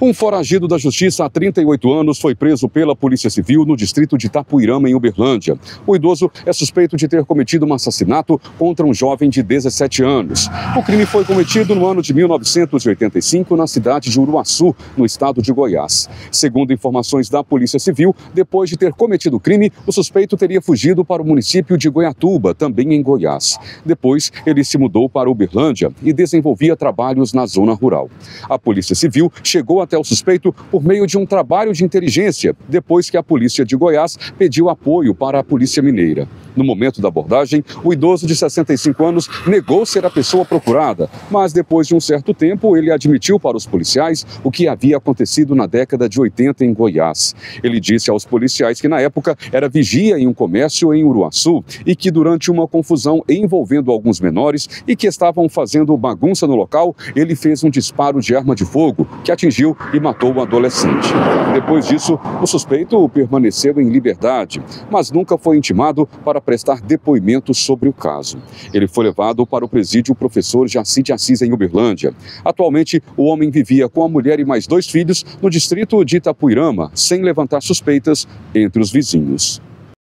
Um foragido da justiça há 38 anos foi preso pela Polícia Civil no distrito de Itapuirama, em Uberlândia. O idoso é suspeito de ter cometido um assassinato contra um jovem de 17 anos. O crime foi cometido no ano de 1985 na cidade de Uruaçu, no estado de Goiás. Segundo informações da Polícia Civil, depois de ter cometido o crime, o suspeito teria fugido para o município de Goiatuba, também em Goiás. Depois, ele se mudou para Uberlândia e desenvolvia trabalhos na zona rural. A Polícia Civil chegou até o suspeito por meio de um trabalho de inteligência, depois que a Polícia de Goiás pediu apoio para a Polícia Mineira. No momento da abordagem, o idoso de 65 anos negou ser a pessoa procurada, mas depois de um certo tempo, ele admitiu para os policiais o que havia acontecido na década de 80 em Goiás. Ele disse aos policiais que na época era vigia em um comércio em Uruaçu e que durante uma confusão envolvendo alguns menores e que estavam fazendo bagunça no local, ele fez um disparo de arma de fogo que atingiu e matou o adolescente. Depois disso, o suspeito permaneceu em liberdade, mas nunca foi intimado para prestar depoimento sobre o caso. Ele foi levado para o presídio Professor Jaci de Assis, em Uberlândia. Atualmente, o homem vivia com a mulher e mais 2 filhos no distrito de Itapuirama, sem levantar suspeitas entre os vizinhos.